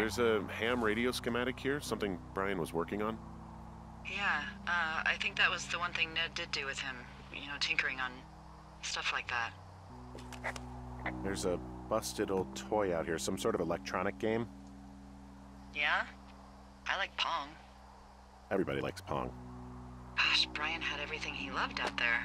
There's a ham radio schematic here, something Brian was working on. Yeah, I think that was the one thing Ned did do with him. You know, tinkering on stuff like that. There's a busted old toy out here, some sort of electronic game. Yeah? I like Pong. Everybody likes Pong. Gosh, Brian had everything he loved out there.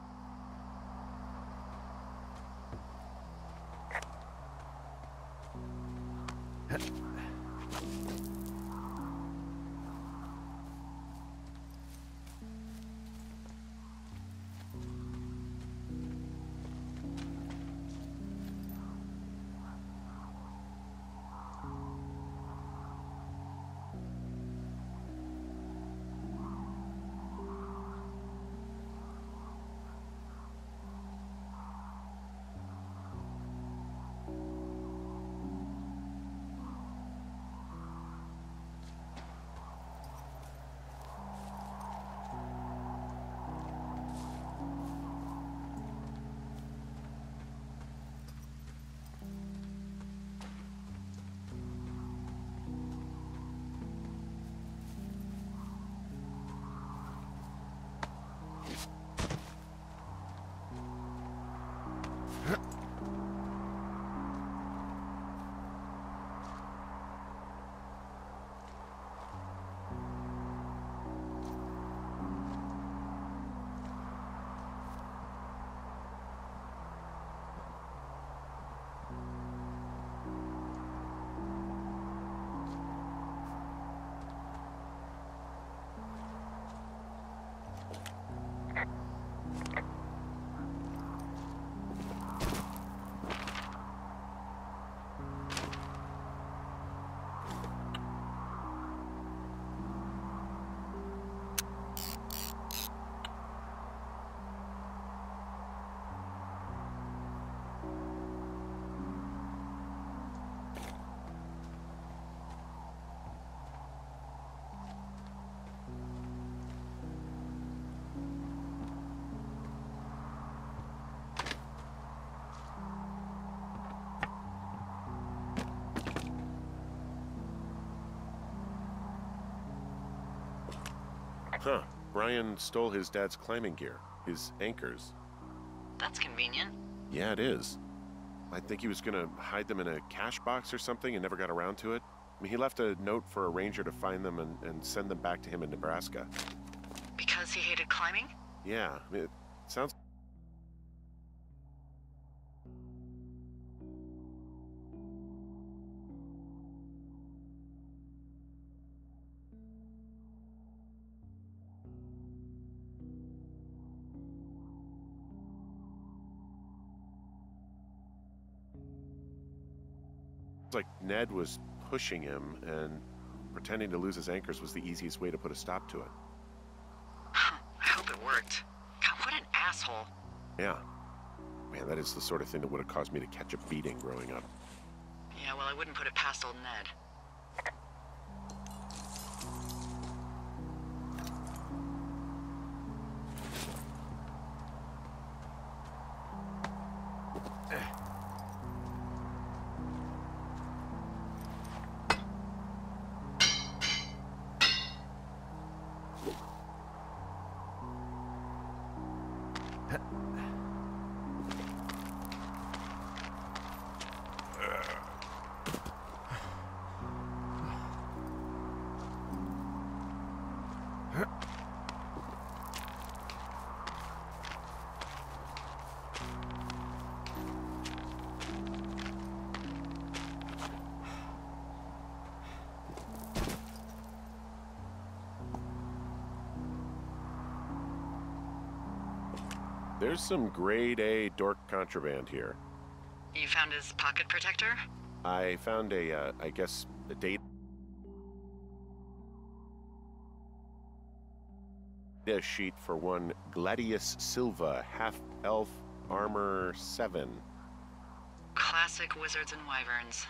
Huh. Brian stole his dad's climbing gear, his anchors. That's convenient. Yeah, it is. I think he was gonna hide them in a cash box or something and never got around to it. I mean, he left a note for a ranger to find them and send them back to him in Nebraska. Because he hated climbing? Yeah, I mean, it sounds... It's like Ned was pushing him, and pretending to lose his anchors was the easiest way to put a stop to it. I hope it worked. God, what an asshole. Yeah. Man, that is the sort of thing that would have caused me to catch a beating growing up. Yeah, well, I wouldn't put it past old Ned. There's some grade A dork contraband here. You found his pocket protector? I found I guess, a data sheet for one Gladius Silva, half-elf armor 7. Classic wizards and wyverns.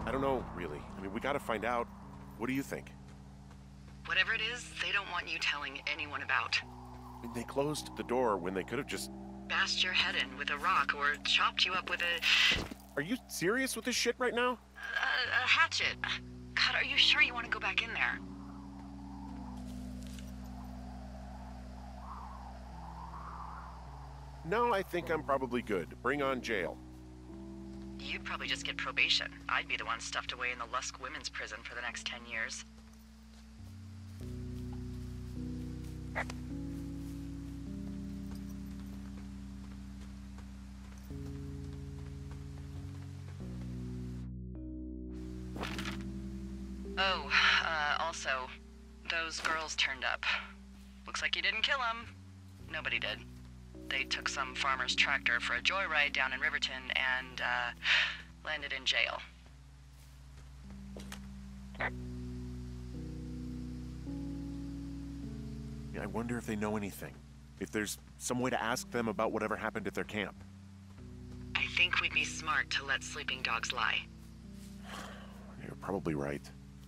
I don't know, really. I mean, we gotta find out. What do you think? Whatever it is, they don't want you telling anyone about. I mean, they closed the door when they could have just... Bashed your head in with a rock or chopped you up with a... Are you serious with this shit right now? a hatchet. God, are you sure you want to go back in there? No, I think I'm probably good. Bring on jail. You'd probably just get probation. I'd be the one stuffed away in the Lusk Women's Prison for the next 10 years. Oh, also, those girls turned up. Looks like you didn't kill them. Nobody did. They took some farmer's tractor for a joyride down in Riverton and, landed in jail. Yeah, I wonder if they know anything. If there's some way to ask them about whatever happened at their camp. I think we'd be smart to let sleeping dogs lie. You're probably right.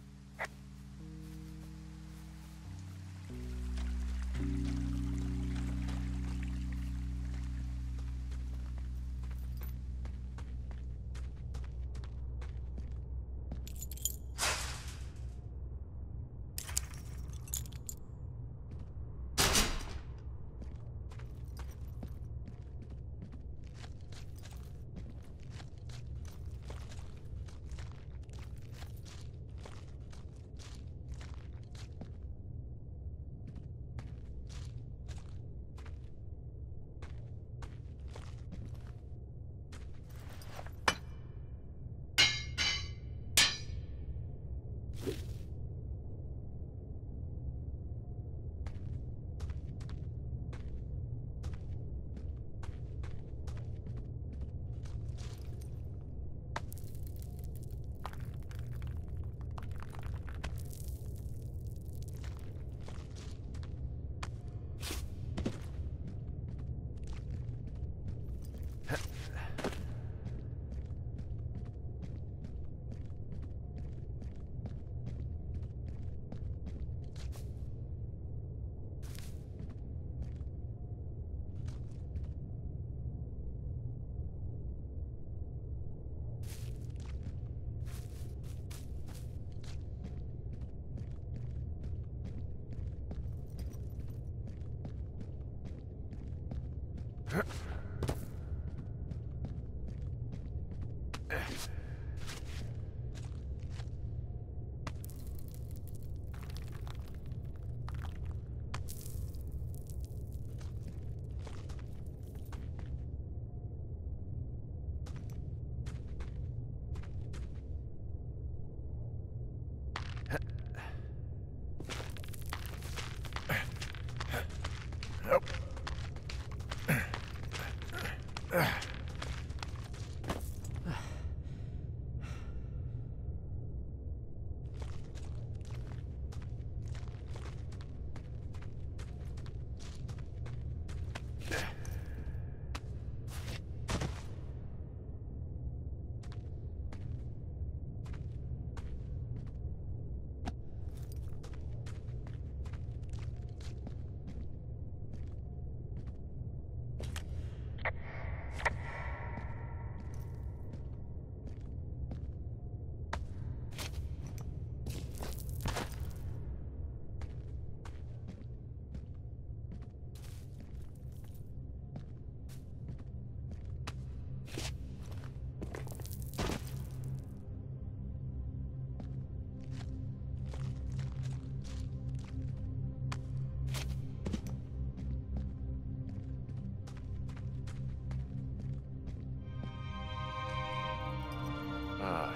Ah,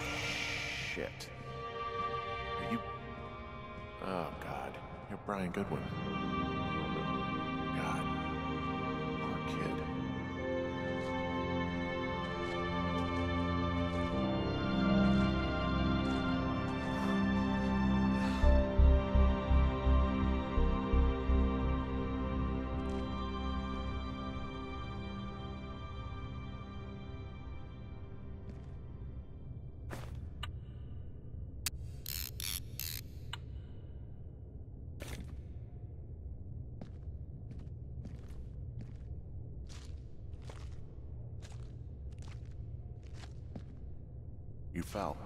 shit. Are you... Oh, God. You're Brian Goodwin. God. Poor kid. You fell.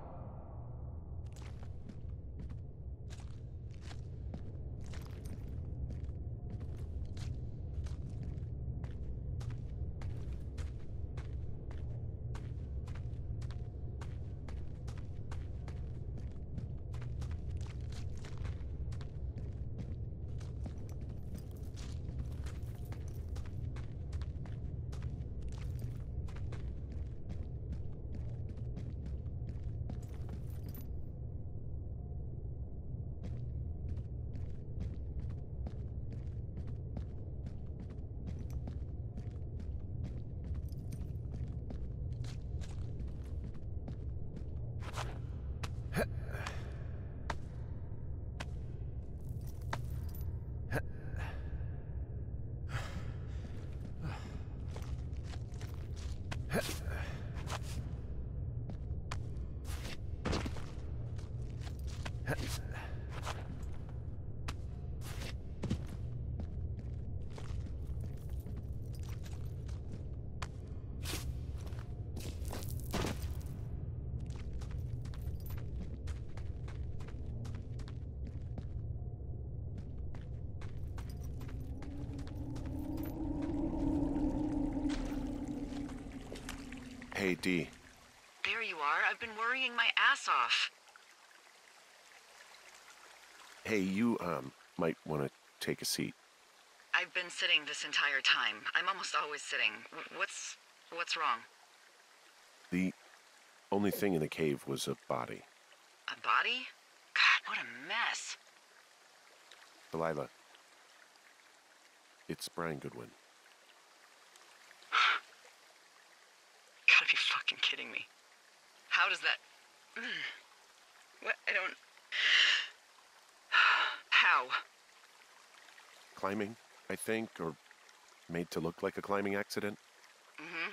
Hey, Dee. There you are. I've been worrying my ass off. Hey, you, might want to take a seat. I've been sitting this entire time. I'm almost always sitting. What's wrong? The only thing in the cave was a body. A body? God, what a mess. Delilah. It's Brian Goodwin. Gotta be fucking kidding me. How does that... What? I don't... How? Climbing, I think, or made to look like a climbing accident. Mm-hmm.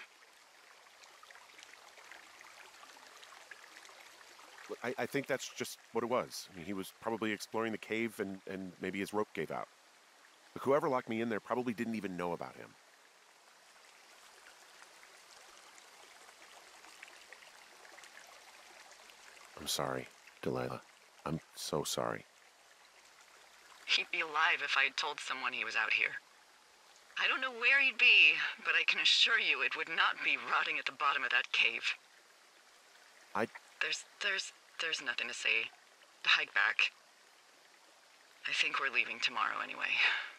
Look, I think that's just what it was. I mean, he was probably exploring the cave and maybe his rope gave out. But whoever locked me in there probably didn't even know about him. I'm sorry, Delilah. I'm so sorry. He'd be alive if I had told someone he was out here. I don't know where he'd be, but I can assure you it would not be rotting at the bottom of that cave. There's nothing to say. Hike back. I think we're leaving tomorrow anyway.